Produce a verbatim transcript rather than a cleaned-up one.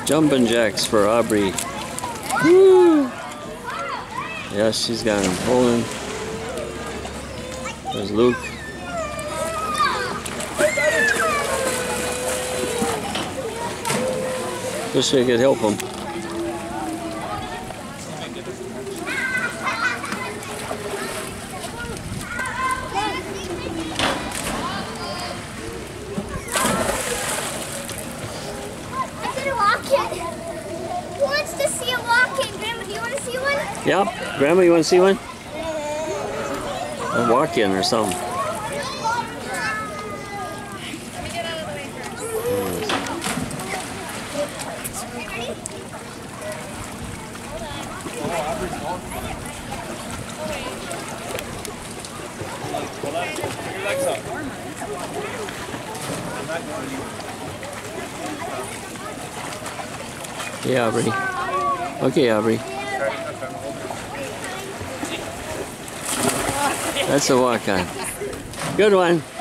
Jumping jacks for Aubrey. Woo! Yes, she's got him pulling. There's Luke. Wish I could help him. Who wants to see a walk-in? Grandma, do you want to see one? Yeah. Grandma, you want to see one? A walk-in or something. Yeah, Aubrey. Okay, Aubrey. That's a walk-on. Good one.